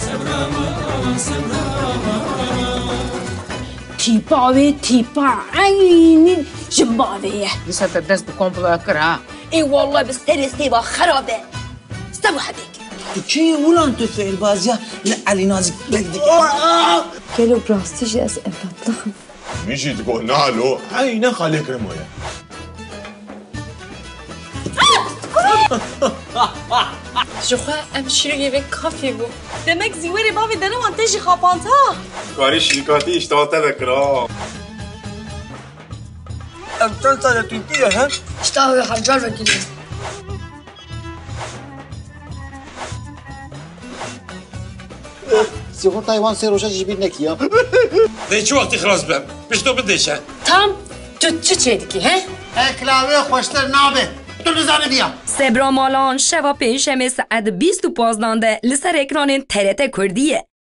تیپا عینی جنباویه لسه تدرس بكومبلا كرها ای والله بس ترستی با خرابه استوى هديك کی ulan tüfeğil baz ya Ali Nazik geldik. قالوا براستيجي اسئله طلخم ميجي تقولنا له عينه خليك رمويه جوخه امشیری به کافی بو demek زیوری باوی دنم انتجی خاپانتا كاري شيكاتي اشتغلت لك را Çal sana Türkiye ha? اشتغل حجار وكيل سيغون تايوان سيروجا جيبين لك يا دي شو وقت خلاص بهم مش تو بديش tam چه چه he كلاوي خوشتر نابه تو نزانه بیا سبرا مالان شوا پیشم ساعت 25 ده لسر اکران TRT کردیه